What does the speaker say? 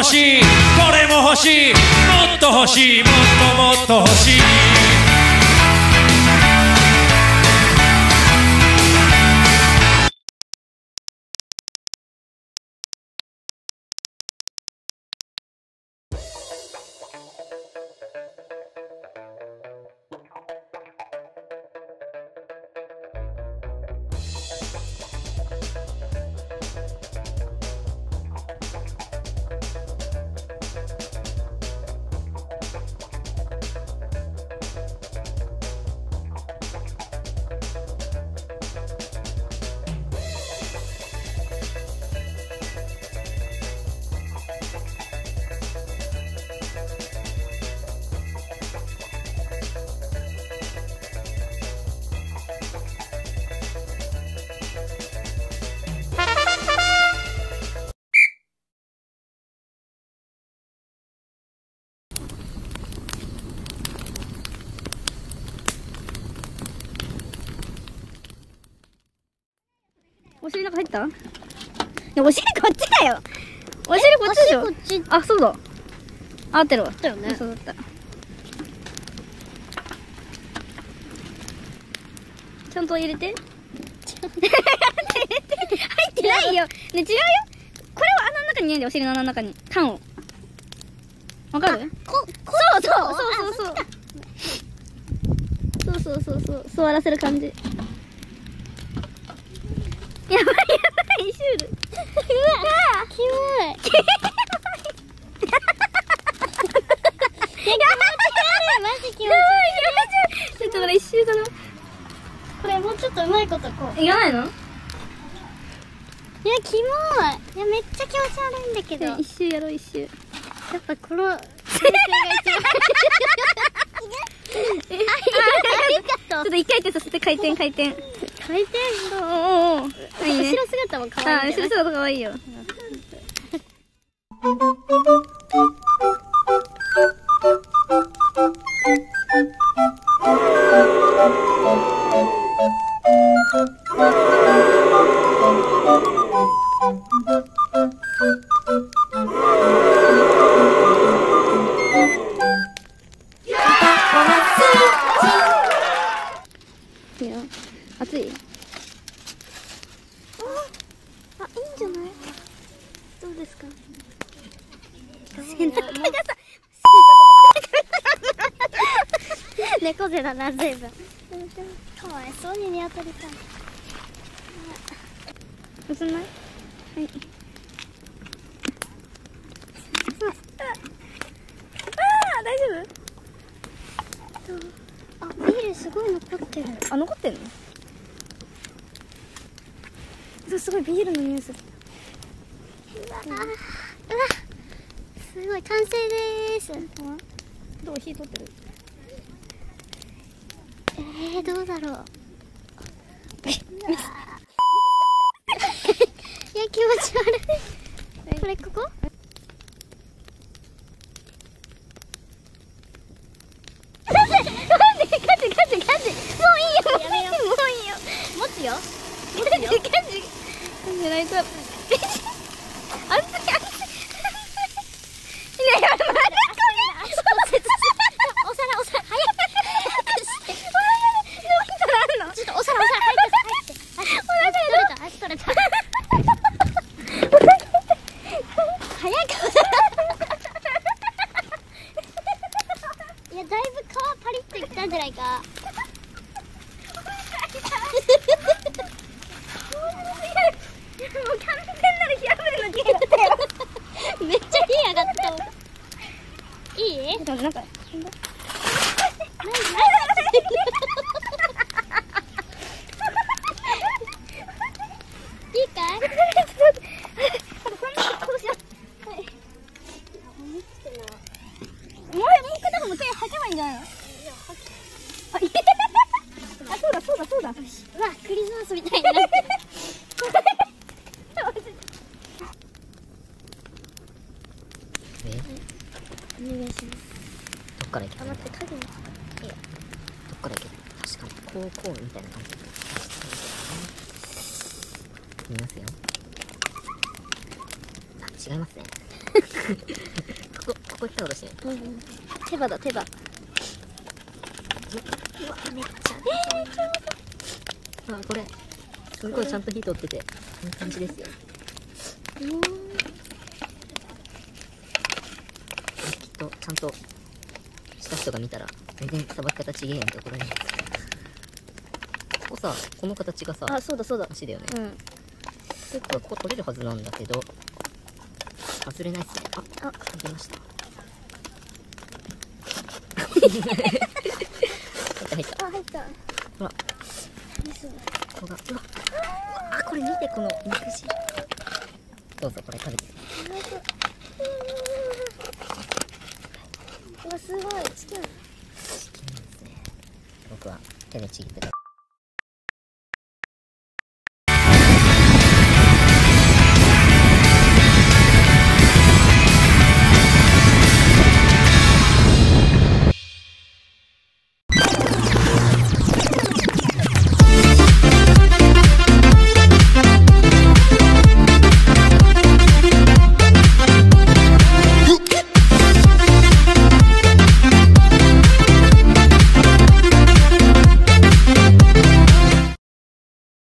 しい、これも欲しい、もっと欲しい、もっともっと欲しい。 お尻の中入った？いや、お尻こっちだよ。お尻こっちでしょ。こっち。あ、そうだ。合ってるわ。だよね。そうだった。ちゃんと入れて。入ってないよ。ね、違うよ。これは穴の中に入れんで、お尻の穴の中に。缶を。わかる？そう。座らせる感じ。やばいやばい、シュール。うわ、キモい。マジ気持ち悪い。ちょっとこれ一周だな。これもうちょっとうまいことこう。いかないの？いや、キモい。いや、めっちゃ気持ち悪いんだけど。一周やろう、一周。やっぱこの、先生が一番。ちょっと一回転させて、回転。回転。おー。いいね。後ろ姿も可愛い。後ろ姿可愛いよ。熱い？あ、いいんじゃない？どうですか？背中がさ、猫背だな、随分。かわいそうに当たりたい。映んない？はい。大丈夫？あ、ビールすごい残ってる。あ、残ってんの？すごいビールの匂いする。うわ、すごい完成です。どう？火取ってる？どうだろう。いや、気持ち悪い。これここ？ガチ。もういいよ。やめよ。もういいよ。持つよ。ガチ。ライトアップ。熱い。ねえ、まだこれ。お皿、早くして。ちょっとお皿、早くして。足取れた。早く。いや、だいぶ皮パリッといったんじゃないか。もう完全なる火あぶりのゲームだよ。めっちゃ火上がった。いい？なんか。いいかい？もう一回も手吐けばいいんじゃないの？あ、そうだ。うわ、クリスマスみたいになってる。お願いします。 どっから行けばいいんだ？ 待って、影に。 どっから行けばいい？確かにこうみたいな感じで見ますよ。あ、違いますね。 ここ来たことしてね。 手羽だ、手羽。 うわ、めっちゃ。あ、これ。すごいちゃんと火通ってて、いい感じですよ。きっと、ちゃんとした人が見たら、全然さばき方ちげえやんって怒られるんですよ。ここさ、この形がさ、 あ、そうだそうだ。 足だよね。 うん。 ここ取れるはずなんだけど、外れないっすね。あ、外れました。入った。 あ、入った。 ほら、 そうだ。 ここが、うわ、これ見て、この肉汁。どうぞ、これ食べて。 うわ、すごい。チキン。 チキンですね。僕は手でちぎってた。